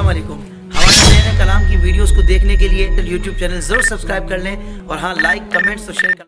वालेकुम। हमारे नए कलाम की वीडियोस को देखने के लिए यूट्यूब चैनल जरूर सब्सक्राइब कर लें और हाँ, लाइक, कमेंट्स और शेयर कर।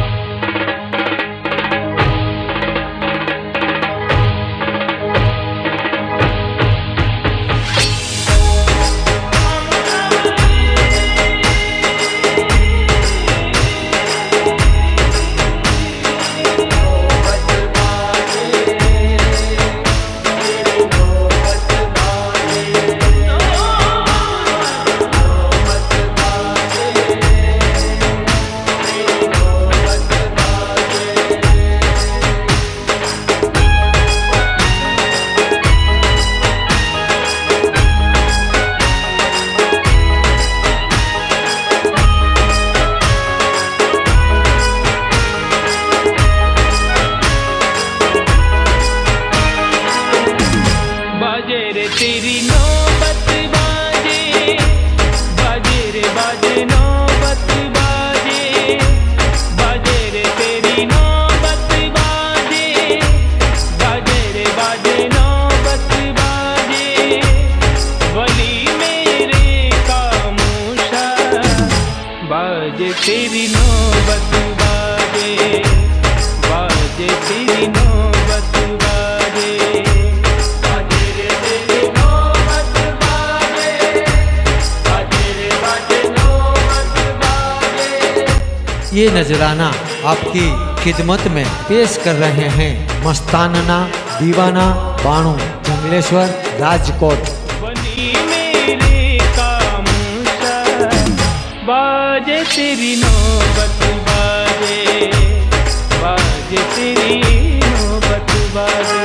तेरी नौबत बाजे, बाजे रे बाजे नौबत बाजे, बाजे रे तेरी नौबत बाजे, बाजे रे बाजे नौबत बाजे। वली मेरे खामोशा, बाजे तेरी नौबत बाजे, बाजे तेरी नौबत बाजे। ये नजराना आपकी खिदमत में पेश कर रहे हैं मस्ताना दीवाना बाणू जंगलेश्वर राजकोट। बनी मेरे खामोशा, बाजे तेरी नौबत बाजे, बाजे तेरी नौबत बाजे।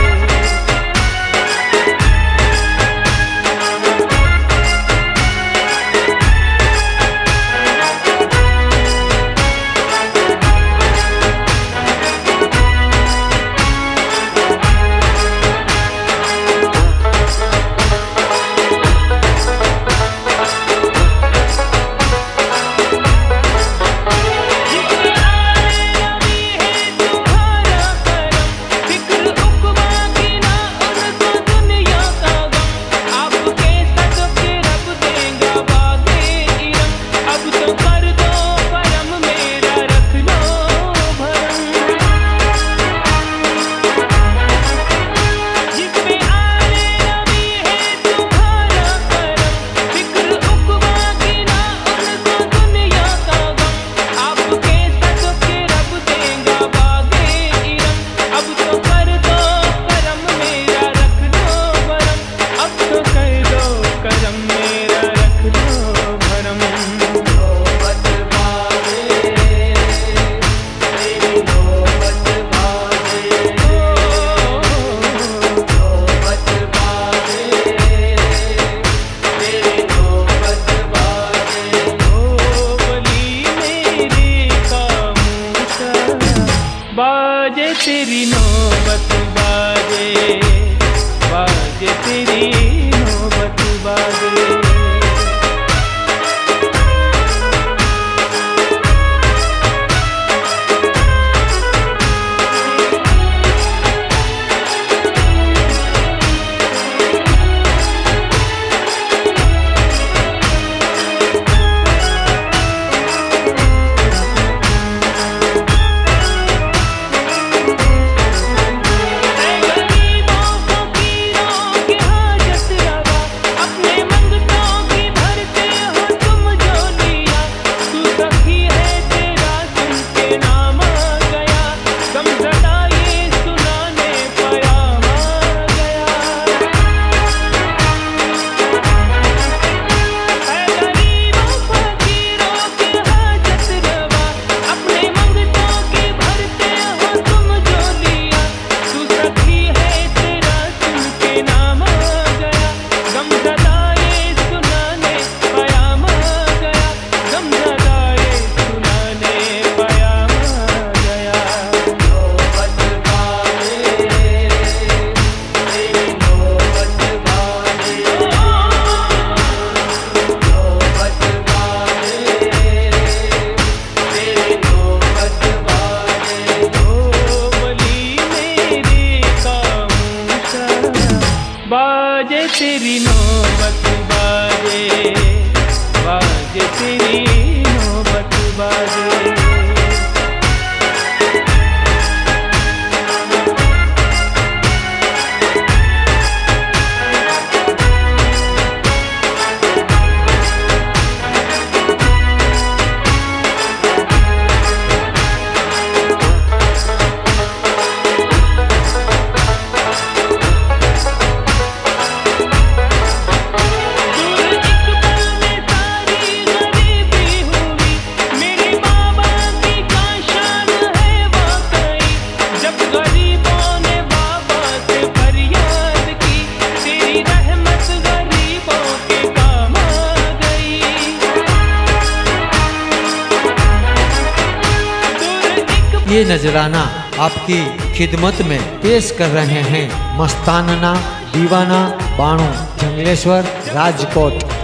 बाजे तेरी नौबत बाजे, बाजे तेरी नौबत बाजे। तेरी नौबत बाजे, बाजे तेरी नौबत बाजे। ये नजराना आपकी खिदमत में पेश कर रहे हैं मस्तानना दीवाना बाणू जंगलेश्वर राजकोट।